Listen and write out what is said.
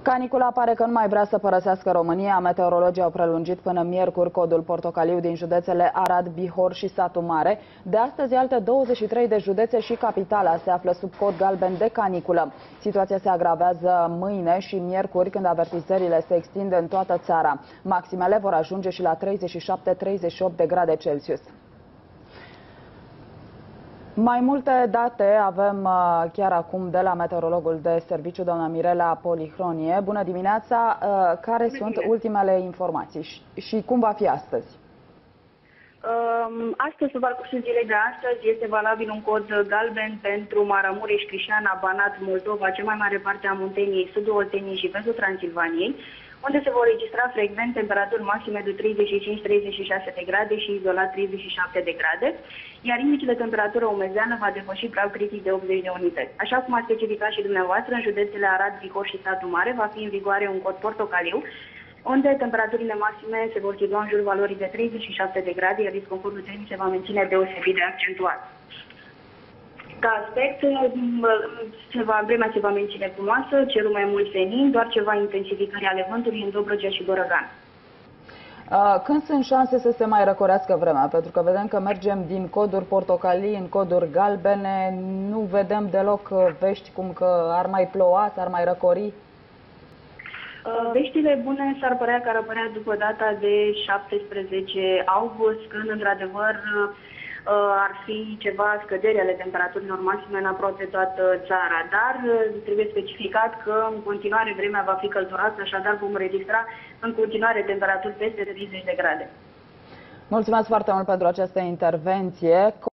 Canicula pare că nu mai vrea să părăsească România. Meteorologii au prelungit până miercuri codul portocaliu din județele Arad, Bihor și Satu Mare. De astăzi, alte 23 de județe și capitala se află sub cod galben de caniculă. Situația se agravează mâine și miercuri, când avertizările se extind în toată țara. Maximele vor ajunge și la 37-38 de grade Celsius. Mai multe date avem chiar acum de la meteorologul de serviciu, doamna Mirela Polihronie. Bună dimineața! Care sunt ultimele informații și cum va fi astăzi? Astăzi, pe parcursul zilei de astăzi, este valabil un cod galben pentru Maramureș, Crișana, Banat, Moldova, cea mai mare parte a Munteniei, sudul Olteniei și vestul Transilvaniei, unde se vor registra frecvent temperaturi maxime de 35-36 de grade și izolat 37 de grade, iar indicul de temperatură umezeană va depăși prag critic de 80 de unități. Așa cum a specificat și dumneavoastră, în județele Arad, Bihor și Satu Mare va fi în vigoare un cod portocaliu, unde temperaturile maxime se vor situa în jurul valorii de 37 de grade, iar disconfortul termic se va menține deosebit de accentuat. Ca aspect, vremea se va menține frumoasă, cerul mai mult senin, doar ceva intensificări ale vântului în Dobrogea și Bărăgan. Când sunt șanse să se mai răcorească vremea? Pentru că vedem că mergem din coduri portocalii în coduri galbene, nu vedem deloc vești cum că ar mai ploua, s-ar mai răcori. Veștile bune s-ar părea că ar apărea după data de 17 august, când într-adevăr ar fi ceva scăderi ale temperaturilor maxime în aproape toată țara, dar trebuie specificat că în continuare vremea va fi călduroasă, așadar vom registra în continuare temperaturi peste 30 de grade. Mulțumesc foarte mult pentru această intervenție.